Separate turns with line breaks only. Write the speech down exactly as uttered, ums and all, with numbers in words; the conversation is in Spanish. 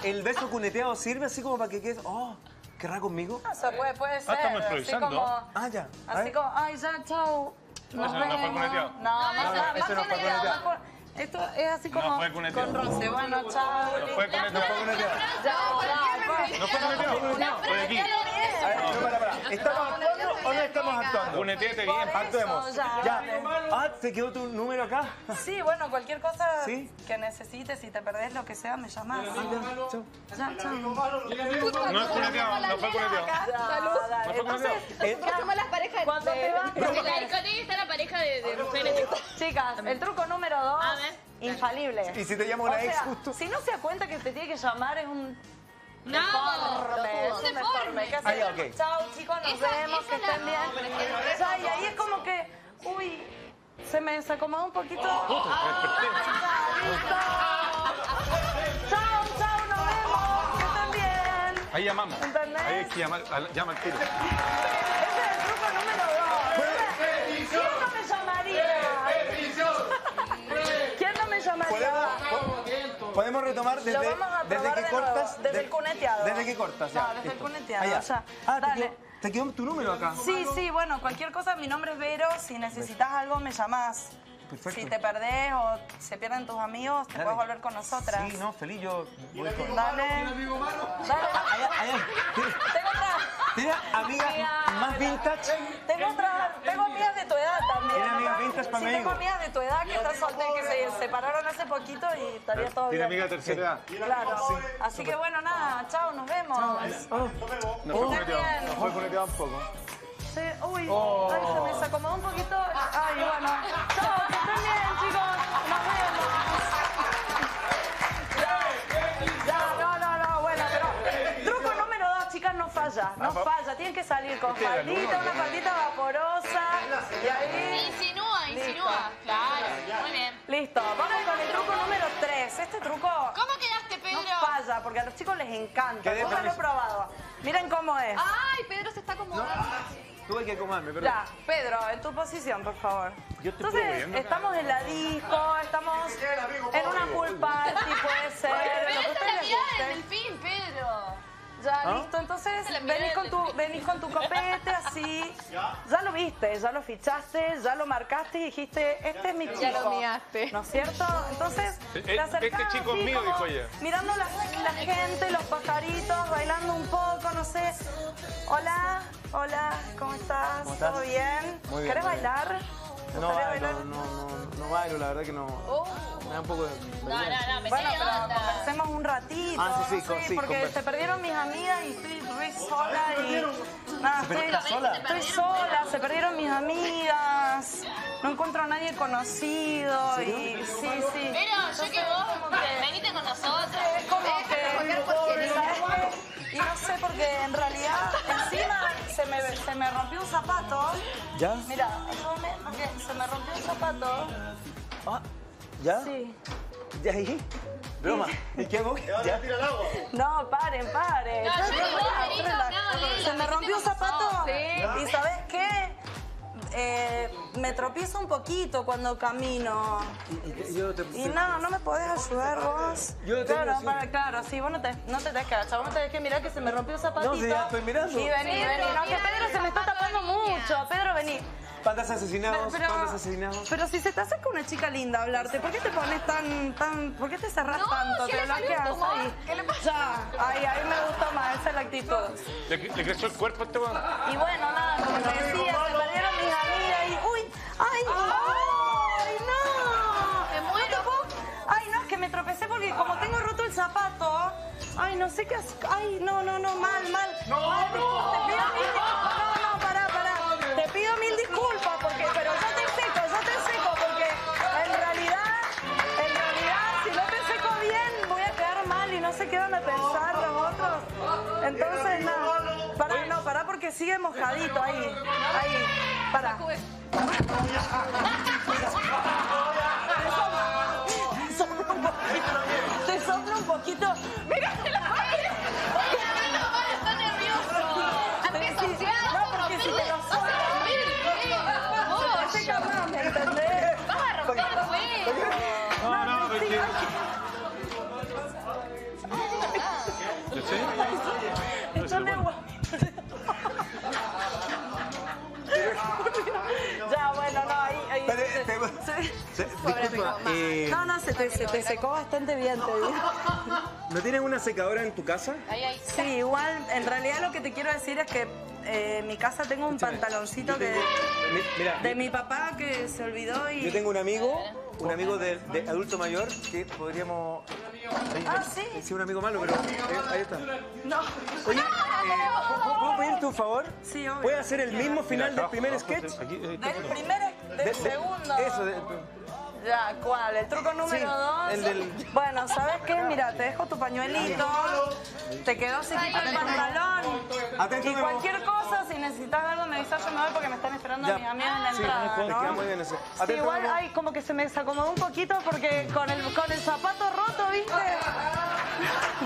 ¿El beso cuneteado sirve así como para que quedes... Oh, ¿querrá conmigo?
O sea, puede, puede ser.
Ah, estamos
así
improvisando.
como,
Ah, ya. A
así
ver.
como, ay, ya, chau. Nos
Eso no fue
vemos.
cuneteado.
No, más,
no,
más,
eso no
más
fue
cuneteado,
cuneteado.
más cu- Esto es así como
No fue cuneteado.
con roce. Bueno, chao.
No fue cuneteado.
No fue cuneteado.
Ya, ya, pues.
No fue cuneteado. Fue aquí.
A ver, no, para, para. ¿Estamos actuando o no estamos actuando?
Cuneteate bien.
Por
Actuemos.
eso, ya,
Ya.
dale.
Ah, ¿te quedó tu número acá?
Sí, bueno, cualquier cosa
¿Sí?
que necesites, si te perdés lo que sea, me llamás.
Chau.
Ya, chao.
No es cuneteado. No fue cuneteado.
Salud.
No fue cuneteado.
Eh,
Somos las parejas
Cuando te vas...
En la discoteca está la pareja de, de mujeres.
Chicas, el truco número dos,
A ver.
infalible.
¿Y si te llama
O
una ex
sea,
justo?
si no se da cuenta que te tiene que llamar es un
No,
deforme, es un
deforme.
deforme. ¿Qué
Ah,
haces?
ya, ok.
Chao, chicos, nos
Esa-
vemos,
esa
que
la-
estén bien. Ya, y ahí es como que, uy, se me desacomodó un poquito. Listo. Chao, chao, nos vemos, que estén bien.
Ahí llamamos.
¿Entendés?
Ahí hay que llamar. al- Llama al tiro.
Ese es el truco número dos. ¿Quién no me llamaría? ¿Quién no me llamaría?
¿Podemos, podemos retomar desde,
Lo vamos a
desde
probar
que
de nuevo,
cortas?
desde
de-
el cuneteado.
Desde que cortas, ya.
No, desde el
listo.
cuneteado,
Ah, ya.
ya.
Ah, te
Dale.
quedó, te quedó tu número acá.
Sí, sí, bueno, cualquier cosa, mi nombre es Vero, si necesitas algo me llamás.
Perfecto.
Si te perdés o se pierden tus amigos, te
Dale.
puedes volver con nosotras.
Sí, no, feliz, yo voy con...
Dale. Dale.
Allá, allá.
Tengo otra.
¿Tienes amigas más vintage?
Tengo otra. Tengo amigas de tu edad también.
¿Tienes amigas vintage para
Sí,
mi
tengo
amigo?
amigas de tu edad que están solteras, que se separaron hace poquito y estaría todo
Tiene
bien.
amiga de tercera edad.
Claro. Así que bueno, nada, chao, nos vemos.
Oh,
No fue
Estén
cuneteado.
bien.
No fue cuneteado tampoco.
Sí, uy,
Oh.
ay, se me desacomodó un poquito. Ay, bueno. Chao, que estén bien, chicos. Nos vemos. Ya, ya, no, no, no, bueno, pero truco número dos, chicas, no falla, no falla. Tienen que salir con
Este era el
faldita,
uno,
una faldita vaporosa. Y ahí,
Insinúa, insinúa. Claro, muy bien.
listo. Vamos con el truco número tres. Este truco
¿Cómo quedaste,
no
Pedro?
falla, porque a los chicos les encanta.
Quedé
Nunca lo he
feliz.
probado. Miren cómo es.
Ay, Pedro se está acomodando.
Tuve que comerme, pero...
Ya, Pedro, en tu posición, por favor.
Yo te
Entonces,
estoy viendo.
estamos en la disco, estamos en una pool party, puede ser, lo que
Pero
a
esta es
ustedes
la
les
mirada del
guste.
delfín, Pedro.
Ya,
¿Ah?
listo, entonces
la mirada
venís con,
del
tu,
delfín.
venís con tu copete así, ya lo viste, ya lo fichaste, ya lo marcaste y dijiste, este es mi chico.
Ya lo miaste.
¿No es cierto? Entonces,
Eh,
te
eh,
acercás
este chico es
así
mío,
como
dijo ella.
mirando la, la gente, los pajaritos, bailando un poco, no sé. Hola, hola, ¿cómo estás?
¿Cómo estás?
¿Todo bien?
Muy bien,
¿Querés
muy bien.
bailar? ¿Te
No
gustaría
bailo,
bailar?
no, no, no bailo, la verdad que no...
Oh.
Me da un poco de...
No, no, no, me
Bueno,
sé
pero
onda.
conversemos un ratito.
Ah, sí, sí,
no
con-
sé,
sí,
porque
conversa.
se perdieron mis amigas y estoy re sola y... Nada, estoy,
¿Estás sola?
estoy sola, se perdieron mis amigas, no encuentro a nadie conocido y... Sí, sí.
Pero yo que vos, venite con nosotros.
Es como que... ¿sabes qué? Y no sé, porque en realidad encima se me, se me rompió un zapato.
¿Ya?
Mira, ayúdame, porque se me rompió un zapato.
Ah, ¿ya?
Sí.
¿De ahí? Broma. ¿Y qué hago? ¿Ya?
No, paren, paren.
No, yo que vos venís con
Relax.
nada, Lela,
Se me
venite
rompió un
con
zapato.
nosotros.
Y ¿sabes qué? Eh, me tropiezo un poquito cuando camino.
Y, y- yo te...
Y no, no me podés ayudar vos.
Yo te
claro,
digo, sí.
para, claro, sí, vos no te, no te tenés que agachar, vos no tenés que mirar que se me rompió el zapatito.
No, si ya estoy mirando.
Y vení,
Pedro,
vení. No, que
mira
Pedro
el
se me está
zapato
tapando
de niña.
mucho. Pedro, vení.
Pandas asesinados,
Pero,
pandas asesinados.
pero si se te acerca una chica linda a hablarte, ¿por qué te pones tan, tan, por qué te cerrás
No,
tanto?
¿qué
Te
le salió un
bloqueas
tumor?
ahí.
¿Qué le pasa?
Ya, ahí, ahí me gustó más, esa es la actitud.
¿Le, le creció el cuerpo a este weón?
Y bueno, nada, como te decía, se perdieron mis amigas y, uy, ay, ay, no.
Me muero.
Ay, no, es que me tropecé porque como tengo roto el zapato, ay, no sé qué hacer. Ay, no, no, no, mal, mal. No, mal, no. Te pido mil disculpas. No, no, pará, pará. Te pido mil disculpas porque, pero yo te seco, yo te seco porque en realidad, en realidad, si no te seco bien, voy a quedar mal y no sé qué van a pensar los otros. Entonces, nada. Pará, no, pará porque sigue mojadito ahí. Ahí. Pará. Te soplo un poquito. ¡Mira!
Está nervioso.
Sí, sí. No, porque si te lo soplo, se te seca más, ¿me entendés?
Vas a romper el juego.
No, no,
Sí,
porque...
ay,
Eh,
No, no, se te, se te secó bastante bien, te digo.
¿No tienes una secadora en tu casa?
Ahí, ahí.
Sí, igual, en realidad lo que te quiero decir es que eh, en mi casa tengo un pantaloncito que,
Mi- Mira,
de mi papá que se olvidó y...
yo tengo un amigo, un amigo de, de adulto mayor que podríamos...
Ah, sí.
Sí, un amigo malo, pero eh, ahí está.
No.
Oye, eh, ¿puedo, puedo pedirte un favor?
Sí, obvio.
¿Puedes hacer el mismo final del primer sketch?
Aquí, ahí está.
Del primer, del
De- de-
segundo.
Eso, de-
Ya, ¿cuál? ¿El truco número
Sí,
dos?
el del-
Bueno, ¿sabes qué? Mira, te dejo tu pañuelito, te quedó sequito el pantalón.
Atento,
Y
Memo.
cualquier cosa, si necesitas algo, me avisas, yo me voy porque me están esperando
Ya.
mis amigos en la
Sí,
entrada,
te
¿no?
queda muy bien ese.
Sí,
Atento,
igual,
Memo.
ay, como que se me desacomodó un poquito porque con el, con el zapato roto, ¿viste?